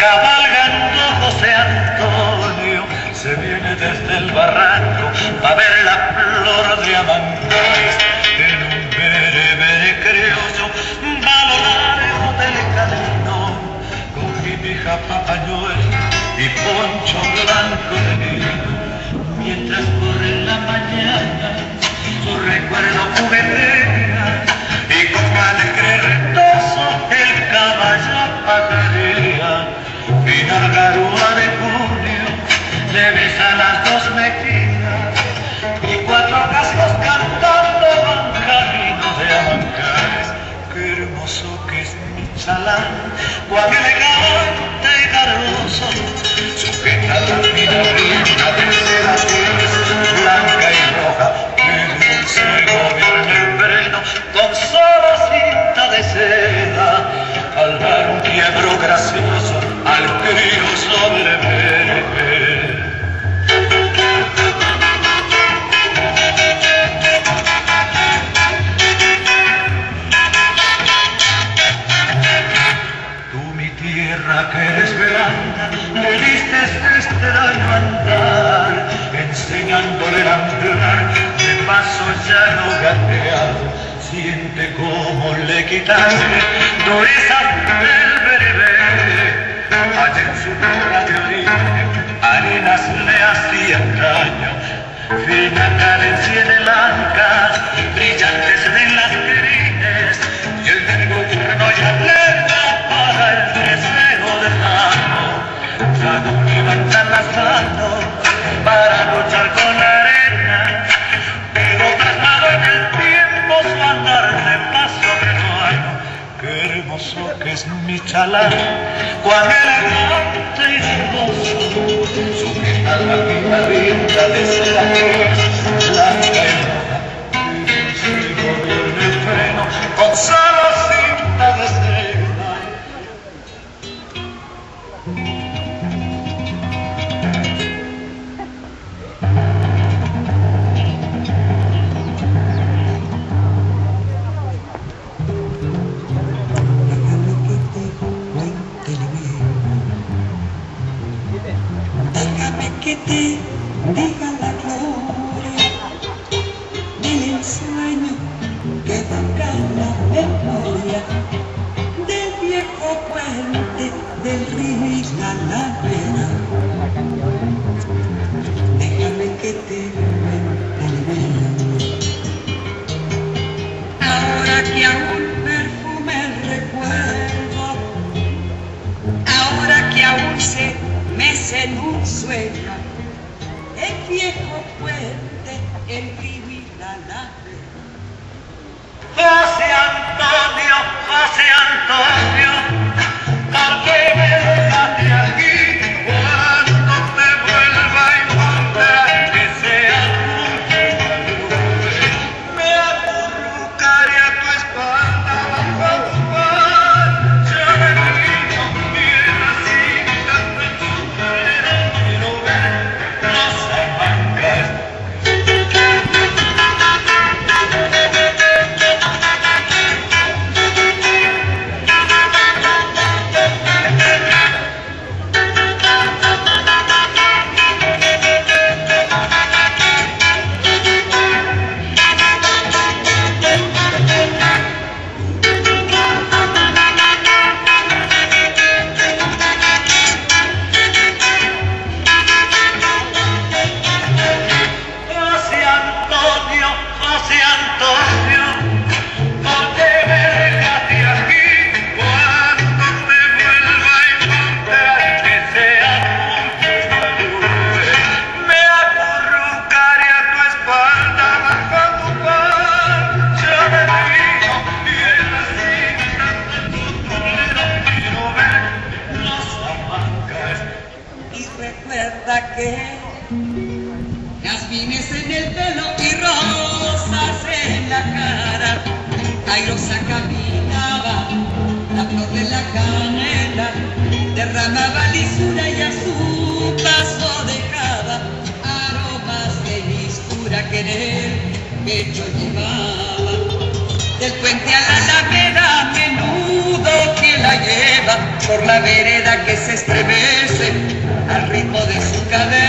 Cabalgando José Antonio, se viene desde el barranco a ver la flor de Amancares en un bere criollo, balonareo del camino, con jipija, papañuelo y poncho blanco de niño. Mientras corre la mañana, su recuerdo juguetea y con alegre retozo el caballo pajarea. Y la garúa de junio le besa las dos mejillas y cuatro cascos cantando van camino de Amancares. Qué hermoso que es mi chalán, cuán elegante y garboso, sujeta la fina rienda de seda blanca y roja, que dulce gobierna el freno con sola cinta de seda, al dar un quiebro gracioso al crío sobre verde. Tú, mi tierra que eres grande, le diste este daño andar, enseñándole a andar, de paso ya no gateado. Siente cómo le quitaste dureza del berebere. Allá en su tierra de origen arenas le hacían daño, fina carencia en el anca, brillantes en las crines, y el negro turno ya le da para el deseo de mano. Ya no levantan las manos para luchar con la arena, pero plasmado en el tiempo su andar de paso renuevo. Qué hermoso que es mi chalán, cuán elegante y hermoso, sujeta la fina rienda de seda blanca y roja, y se gobierna el freno con sola cinta de seda. Que te diga la gloria del ensueño que toca la memoria del viejo puente del río y la ladera. Déjame que te cuente el bien. Ahora que aún perfume el recuerdo, ahora que aún se mece en un sueño, el viejo puente, el río y la ladera. José Antonio, José Antonio, ¿por qué me dejaste aquí? Cuando te vuelva a encontrar, que sea mucho la nube, me acurrucaré a tu espalda bajo tu mar. Yo me digo, tierra sin tanto en su pena, quiero ver las Amancas. Recuerda que jazmines en el pelo y rosas en la cara, airosa caminaba, la flor de la canela derramaba lisura y a su paso dejaba aromas de mistura querer que yo llevaba del puente a la alameda. a menudo quien la lleva por la vereda que se estremece al ritmo de su cadera.